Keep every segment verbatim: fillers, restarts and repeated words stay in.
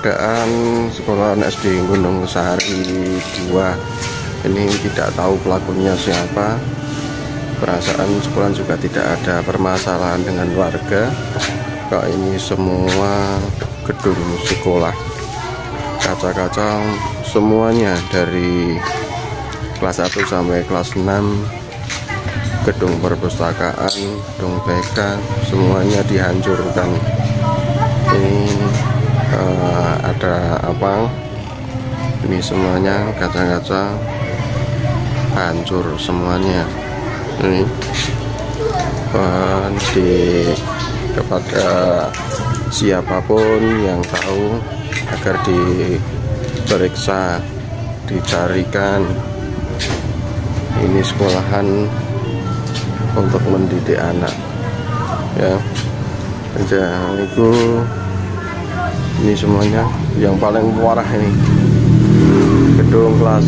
keadaan sekolah S D Gunung Sari dua ini tidak tahu pelakunya siapa. Perasaan sekolah juga tidak ada permasalahan dengan warga. Kok ini semua gedung sekolah, kaca-kaca semuanya dari kelas satu sampai kelas enam, gedung perpustakaan, gedung T K, semuanya dihancurkan. Ini uh, ada apa? Ini semuanya kaca-kaca hancur semuanya. Ini uh, di kepada siapapun yang tahu agar diperiksa, dicarikan. Ini sekolahan untuk mendidik anak, ya. Dan itu ini semuanya yang paling parah ini gedung kelas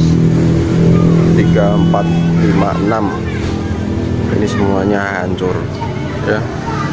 tiga, empat, lima, enam ini semuanya hancur, ya.